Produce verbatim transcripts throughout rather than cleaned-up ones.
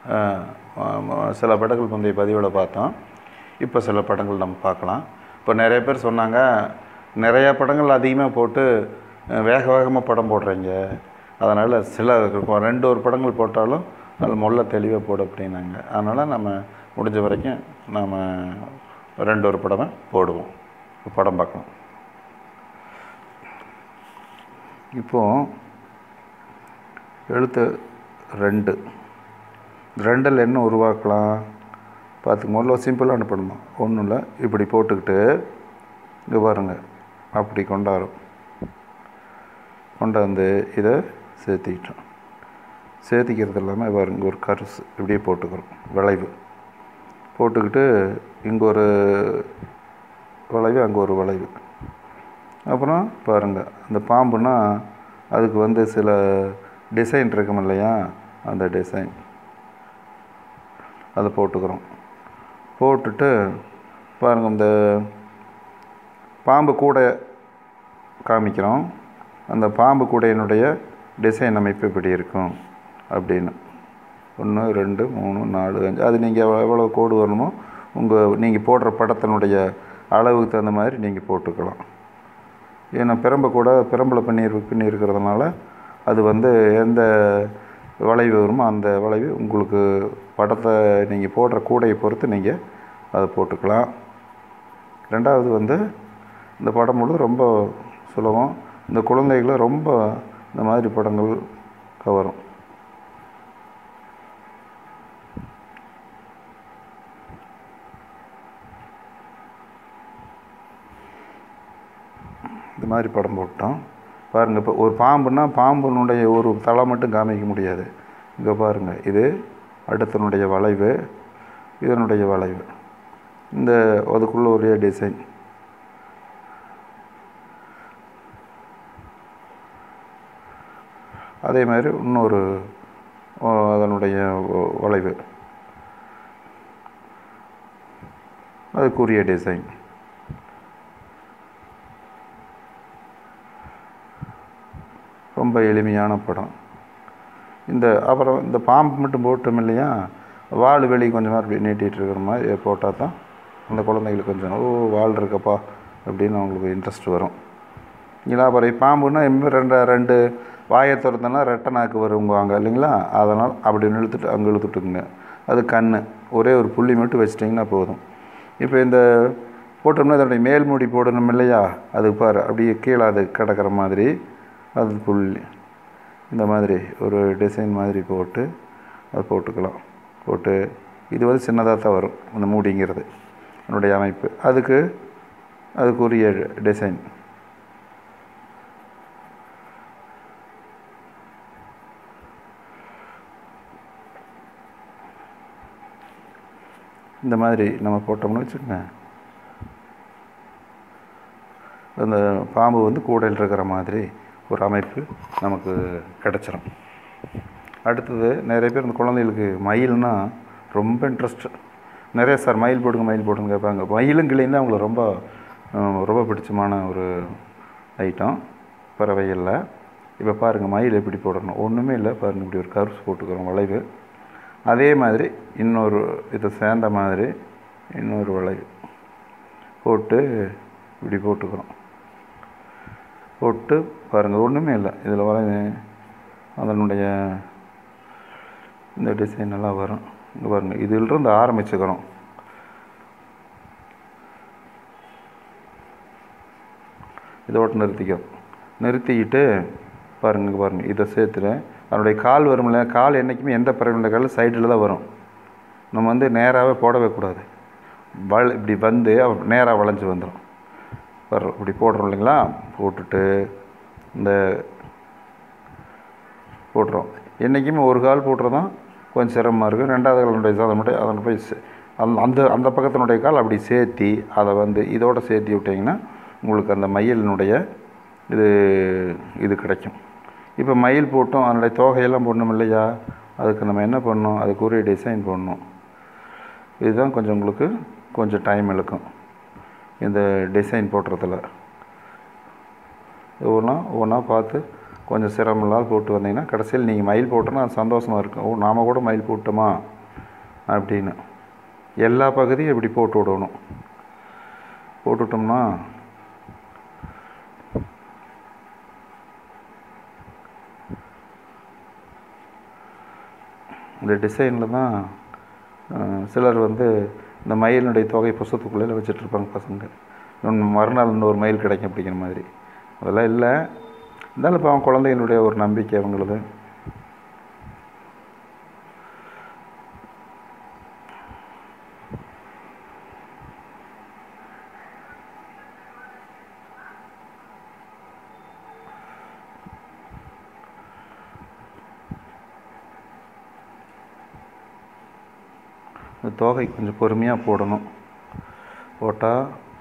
சில படங்கள் முந்தைய பதிவில் பார்த்தோம். இப்போ சில படங்கள் நம்ம பார்க்கலாம். இப்போ நிறைய பேர் சொன்னாங்க, நிறையா படங்கள் அதிகமாக போட்டு வேக வேகமாக படம் போடுறீங்க, அதனால் சில ரெண்டு ஒரு படங்கள் போட்டாலும் அதில் மொல்ல தெளிவாக போடு அப்படின்னாங்க. அதனால் நம்ம முடிஞ்ச வரைக்கும் நாம் ரெண்டு ஒரு படமே போடுவோம். படம் பார்க்கலாம். இப்போது எழுத்து ரெண்டு ரெண்டில் என்ன உருவாக்கலாம் பார்த்துக்க. முதல்ல சிம்பிளான படம் தான், ஒன்றும் இல்லை. இப்படி போட்டுக்கிட்டு இங்கே பாருங்கள், அப்படி கொண்டாடும் கொண்டாந்து இதை சேர்த்திக்கிட்டோம். சேர்த்திக்கிறது இல்லாமல் பாருங்க, ஒரு கருசு இப்படியே போட்டுக்கிறோம், வளைவு போட்டுக்கிட்டு இங்கே ஒரு வளைவு, அங்கே ஒரு வளைவு. அப்புறம் பாருங்கள், அந்த பாம்புனா அதுக்கு வந்து சில டிசைன் இருக்கும் இல்லையா, அந்த டிசைன் அதை போட்டுக்கிறோம். போட்டுட்டு பாருங்கள், இந்த பாம்பு கூடை காமிக்கிறோம். அந்த பாம்பு கூடையினுடைய டிசைன் அமைப்பு இப்படி இருக்கும் அப்படின்னு. ஒன்று ரெண்டு மூணு நாலு அஞ்சு, அது நீங்கள் எவ்வளோ கோடு வரணுமோ உங்கள் நீங்கள் போடுற படத்தினுடைய அளவுக்கு தகுந்த மாதிரி நீங்கள் போட்டுக்கலாம். ஏன்னா பிரம்பை கூட பிரம்பில் பண்ணி பண்ணி இருக்கிறதுனால அது வந்து எந்த வளைவு வருமோ அந்த வளைவு உங்களுக்கு படத்தை நீங்கள் போடுற கூடையை பொறுத்து நீங்கள் அதை போட்டுக்கலாம். ரெண்டாவது வந்து இந்த படம் முழுது ரொம்ப சுலபம். இந்த குழந்தைகளை ரொம்ப இந்த மாதிரி படங்கள் கவரும். இந்த மாதிரி படம் போட்டோம் பாருங்கள். இப்போ ஒரு பாம்புன்னா பாம்புனுடைய ஒரு தலை மட்டும் காமிக்க முடியாது. இங்கே பாருங்கள், இது அடுத்தனுடைய வளைவு, இதனுடைய வளைவு, இந்த அதுக்குள்ள ஒரே டிசைன். அதே மாதிரி இன்னொரு அதனுடைய வளைவு, அதுக்குரிய டிசைன். ரொம்ப எளிமையான படம். இந்த அப்புறம் இந்த பாம்பு மட்டும் போட்டோம் இல்லையா, வால் வெளியே கொஞ்சம் நேரம் அப்படி நீட்டிகிட்டு இருக்கிற மாதிரி போட்டால் தான் அந்த குழந்தைங்களுக்கு கொஞ்சம் ஓ வால் இருக்கப்பா அப்படின்னு அவங்களுக்கு இன்ட்ரெஸ்ட் வரும். இல்லைங்களா? அப்புறம் பாம்புன்னா இன்னும் ரெண்டு ரெண்டு வாயை திறந்தோன்னா ரெட்டை நாக்கு வருவாங்க இல்லைங்களா, அதனால் அப்படி இழுத்துட்டு அங்கே இழுத்துட்டுங்க. அது கண் ஒரே ஒரு புள்ளி மட்டும் வச்சிட்டிங்கன்னா போதும். இப்போ இந்த போட்டோம்னா அதனுடைய மேல் மூடி போடணும் இல்லையா, அதுக்கு பாரு அப்படியே கீழே அது கிடக்கிற மாதிரி அது புள்ளி இந்த மாதிரி ஒரு டிசைன் மாதிரி போட்டு அது போட்டுக்கலாம். போட்டு இது வந்து சின்னதாக தான் வரும் அந்த மூடிங்கிறது என்னுடைய அமைப்பு. அதுக்கு அதுக்குரிய டிசைன். இந்த மாதிரி நம்ம போட்டோம்னு வச்சுக்கோங்க, அந்த பாம்பு வந்து கூடையில் இருக்கிற மாதிரி ஒரு அமைப்பு நமக்கு கிடச்சிரும். அடுத்தது நிறைய பேர் இந்த குழந்தைகளுக்கு மயில்னால் ரொம்ப இன்ட்ரெஸ்ட்டு. நிறைய சார் மயில் போடுங்க மயில் போடுங்க கேட்பாங்க. மயிலும் கிளியும் அவங்களுக்கு ரொம்ப ரொம்ப பிடிச்சமான ஒரு ஐட்டம் பறவைகளில். இப்போ பாருங்கள், மயில் எப்படி போடணும், ஒன்றுமே இல்லை பாருங்கள், இப்படி ஒரு கர்வ்ஸ் போட்டுக்கிறோம் வளைவு. அதே மாதிரி இன்னொரு இதை சேர்ந்த மாதிரி இன்னொரு வளைவு போட்டு இப்படி போட்டுக்கிறோம். போட்டு பாருங்கள், ஒன்றுமே இல்லை இதில் வர அதனுடைய இந்த டிசைன் எல்லாம் வரும். இங்கே பாருங்கள், இதிலிருந்து ஆரம்பிச்சுக்கிறோம். இதோடு நிறுத்திக்கிறோம். நிறுத்திக்கிட்டு பாருங்கள், இங்கே பாருங்கள், இதை சேர்த்துறேன். அதனுடைய கால் வரும்ல, கால் என்றைக்குமே எந்த பறவையோட கால் சைடில் தான் வரும். நம்ம வந்து நேராகவே போடவே கூடாது. வள் இப்படி வந்து நேராக வளைஞ்சு வந்துடும். வர்றோம் இப்படி போடுறோம் இல்லைங்களா, போட்டுட்டு இந்த போட்டுறோம். என்றைக்குமே ஒரு கால் போட்டுறதான் கொஞ்சம் சிரமமாக இருக்குது. ரெண்டாவது காலனுடைய அதை மட்டும் அதனை போய் அந்த அந்த அந்த பக்கத்தினுடைய கால் அப்படி சேர்த்தி அதை வந்து இதோடு சேர்த்தி விட்டிங்கன்னா உங்களுக்கு அந்த மயிலினுடைய இது இது கிடைக்கும். இப்போ மயில் போட்டோம், அதனுடைய தோகையெல்லாம் போடணும் இல்லையா, அதுக்கு நம்ம என்ன பண்ணணும், அதுக்கு ஒரு டிசைன் போடணும். இதுதான் கொஞ்சம் உங்களுக்கு கொஞ்சம் டைம் இழுக்கும் இந்த டிசைன் போடுறதுல. ஒவ்வொன்றா ஒவ்வொன்றா பார்த்து கொஞ்சம் சிரமம் இல்லாத போட்டு வந்தீங்கன்னா கடைசியில் நீங்கள் மயில் போட்டோன்னா அது சந்தோஷமாக இருக்கும். ஓ நாம் கூட மயில் போட்டோமா அப்படின்னு எல்லா பகுதியும் இப்படி போட்டு விடணும். போட்டுவிட்டோம்னா இந்த டிசைனில் தான் சிலர் வந்து இந்த மயிலினுடைய தொகை புஸ்தத்துக்குள்ளே வச்சுட்ருப்பாங்க பசங்க. இன்னொன்று மறுநாள் இன்னொரு மயில் கிடைக்கும் அப்படிங்கிற மாதிரி. அதெல்லாம் இல்லை. இருந்தாலும் இப்போ அவன் குழந்தைகளுடைய ஒரு நம்பிக்கை அவங்களது. இந்த தோகை கொஞ்சம் பொறுமையாக போடணும். போட்டால்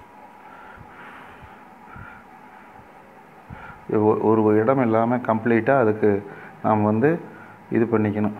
ஒரு இடம் இல்லாமல் கம்ப்ளீட்டாக அதுக்கு நாம் வந்து இது பண்ணிக்கணும்.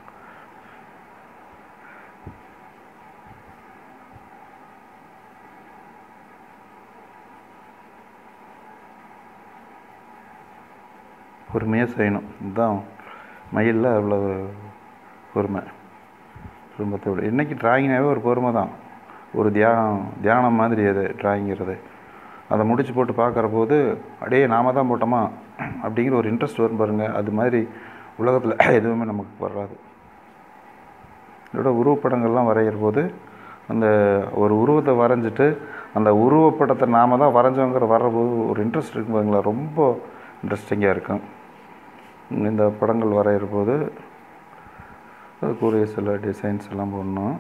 பொறுமையாக செய்யணும். இதுதான் மயிலில் அவ்வளோ பொறுமை. குடும்பத்தோடு இன்றைக்கி ட்ராயிங்னாவே ஒரு பொறுமை தான். ஒரு தியானம் தியானம் மாதிரி அது ட்ராயிங்கிறது. அதை முடித்து போட்டு பார்க்குற போது அப்படியே நாம தான் போட்டோமா அப்படிங்கிற ஒரு இன்ட்ரெஸ்ட் வரும் பாருங்கள். அது மாதிரி உலகத்தில் எதுவுமே நமக்கு வராது. இதோட உருவப்படங்கள்லாம் வரைகிற போது அந்த ஒரு உருவத்தை வரைஞ்சிட்டு அந்த உருவப்படத்தை நாம் தான் வரைஞ்சோங்கிற வர்றபோது ஒரு இன்ட்ரெஸ்ட் இருக்கும் பாருங்களா, ரொம்ப இன்ட்ரெஸ்டிங்காக இருக்கும். இந்த படங்கள் வரைகிற போது அதுக்குரிய சில டிசைன்ஸ் எல்லாம் போடணும்.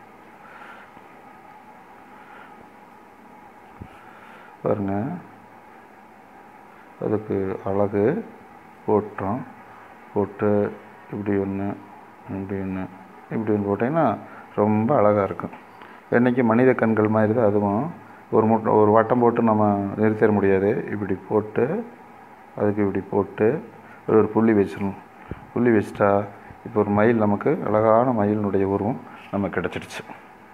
பாருங்க, அதுக்கு அழகு போட்டோம். போட்டு இப்படி ஒன்று இப்படி ஒன்று இப்படி ஒன்று போட்டிங்கன்னா ரொம்ப அழகாக இருக்கும். என்றைக்கு மனித கண்கள் மாதிரி தான் அதுவும். ஒரு முட்டை ஒரு வட்டம் போட்டு நம்ம நிறுத்திட முடியாது. இப்படி போட்டு அதுக்கு இப்படி போட்டு ஒரு புள்ளி வச்சிடணும். புள்ளி வச்சிட்டா இப்போ ஒரு மயில், நமக்கு அழகான மயிலினுடைய உருவம் நமக்கு கிடச்சிடுச்சு.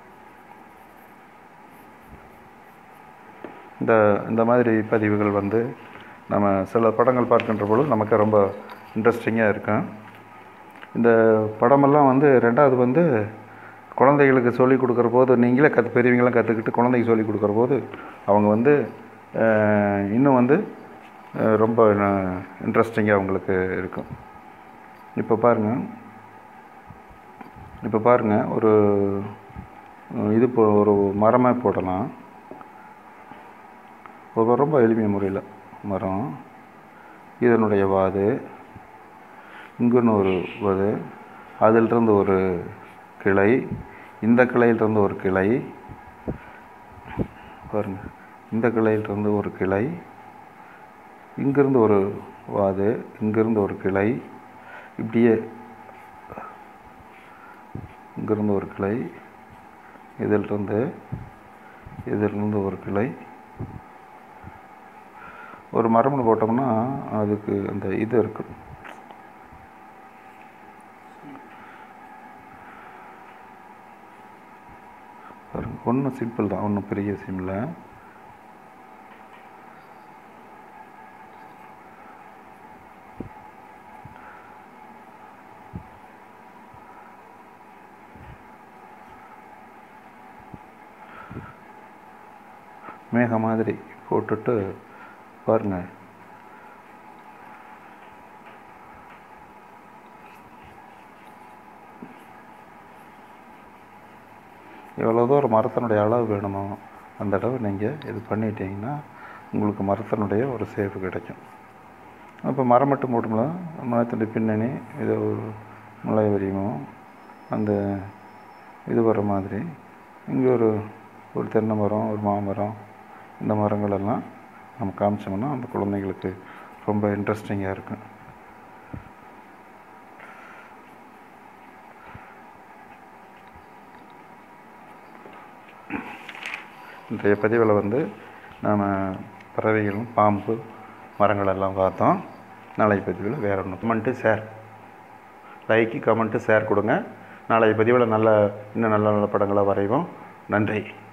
இந்த இந்த மாதிரி பதிவுகள் வந்து நம்ம சில படங்கள் பார்க்கின்ற பொழுது நமக்கு ரொம்ப இன்ட்ரெஸ்டிங்காக இருக்கும். இந்த படமெல்லாம் வந்து ரெண்டாவது வந்து குழந்தைகளுக்கு சொல்லிக் கொடுக்குற போது, நீங்களே கற்று பெரியவங்களாம் கற்றுக்கிட்டு குழந்தைக்கு சொல்லிக் கொடுக்குற போது அவங்க வந்து இன்னும் வந்து ரொம்ப இன்ட்ரெஸ்டிங்காக அவங்களுக்கு இருக்கும். இப்போ பாருங்கள் இப்போ பாருங்கள் ஒரு இது போ ஒரு மரமே போடலாம். ஒரு ரொம்ப எளிமைய முறையில் மரம், இதனுடைய வாது, இங்குன்னு ஒரு வாது, அதிலிருந்து ஒரு கிளை, இந்த கிளையிலிருந்து ஒரு கிளை, பாருங்கள் இந்த கிளையிலிருந்து ஒரு கிளை, இங்கிருந்து ஒரு வாது, இங்கிருந்து ஒரு கிளை, இப்படியே இங்கிருந்து ஒரு கிளை, இதிலிருந்து இதிலிருந்து ஒரு கிளை. ஒரு மரம்னு போட்டோம்னா அதுக்கு அந்த இது இருக்கும். ஒன்றும் சிம்பிள் தான், ஒன்றும் பெரிய விஷயம் இல்லை. மேக மாதிரி போட்டுட்டு பாருங்கள், எவ்வளோ தூரம் மரத்தினுடைய அளவு வேணுமோ அந்த அளவு நீங்கள் இது பண்ணிட்டீங்கன்னா உங்களுக்கு மரத்தினுடைய ஒரு சேஃப் கிடைக்கும். அப்போ மரம் மட்டும் போட்டோம்னா மரத்தினுடைய பின்னணி இது ஒரு முளை வரியுமோ அந்த இது வர மாதிரி, இங்கே ஒரு ஒரு தென்னை மரம், ஒரு மாமரம், இந்த மரங்களெல்லாம் நம்ம காமிச்சோம்னா அந்த குழந்தைங்களுக்கு ரொம்ப இன்ட்ரெஸ்டிங்காக இருக்கும். இன்றைய பதிவில் வந்து நாம் பறவைகளும் பாம்பு மரங்களெல்லாம் பார்த்தோம். நாளைய பதிவில் வேறு ஒன்று. Comment share, like comment share கொடுங்க. நாளைய பதிவில் நல்ல இன்னும் நல்ல நல்ல படங்களாக வரைவோம். நன்றி.